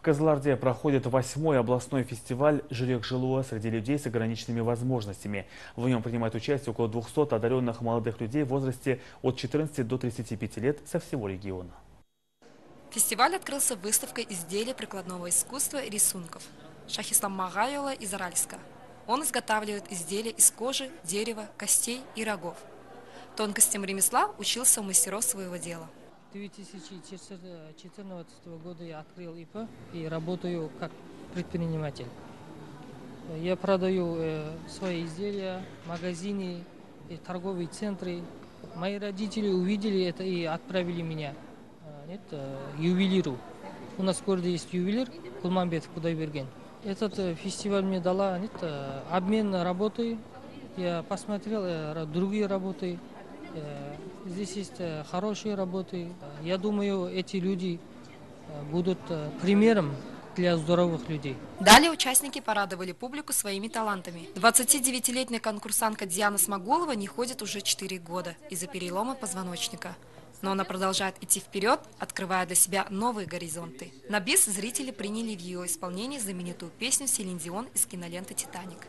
Кызылорде проходит 8-й областной фестиваль «Жүрек-жылуы» среди людей с ограниченными возможностями. В нем принимают участие около 200 одаренных молодых людей в возрасте от 14 до 35 лет со всего региона. Фестиваль открылся выставкой изделий прикладного искусства и рисунков. Шахислам Магайола из Аральска. Он изготавливает изделия из кожи, дерева, костей и рогов. Тонкостям ремесла учился у мастеров своего дела. 2014 года я открыл ИП и работаю как предприниматель. Я продаю свои изделия, магазины, торговые центры. Мои родители увидели это и отправили меня ювелиру. У нас в городе есть ювелир Кулманбетов Кудайберген. Этот фестиваль мне дала обмен работой. Я посмотрел другие работы. Здесь есть хорошие работы. Я думаю, эти люди будут примером для здоровых людей. Далее участники порадовали публику своими талантами. 29-летняя конкурсантка Диана Смоголова не ходит уже 4 года из-за перелома позвоночника. Но она продолжает идти вперед, открывая для себя новые горизонты. На бис зрители приняли в ее исполнении знаменитую песню Селин Дион из киноленты «Титаник».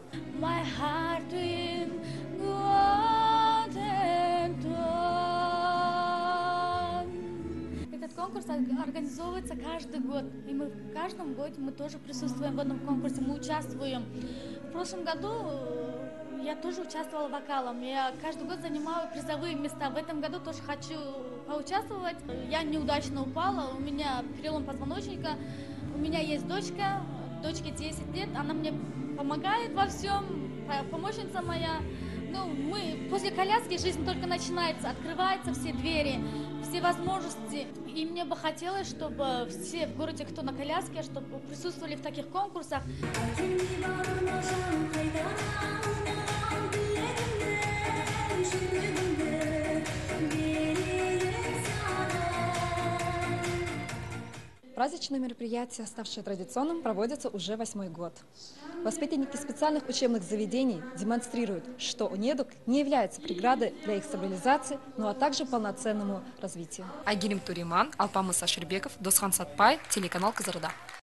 Этот конкурс организовывается каждый год, и мы в каждом году мы тоже присутствуем в этом конкурсе, мы участвуем. В прошлом году я тоже участвовала вокалом, я каждый год занимаю призовые места. В этом году тоже хочу поучаствовать. Я неудачно упала, у меня перелом позвоночника, у меня есть дочка, дочке 10 лет, она мне помогает во всем, помощница моя. Мы после коляски жизнь только начинается, открываются все двери, все возможности. И мне бы хотелось, чтобы все в городе, кто на коляске, чтобы присутствовали в таких конкурсах. Праздничное мероприятие, ставшее традиционным, проводится уже 8-й год. Воспитанники специальных учебных заведений демонстрируют, что недуг не является преградой для их стабилизации, но также полноценному развитию. Айгерим Туриман, Алпамыс Аширбеков, Досхан Сатпай, телеканал Кызылорда.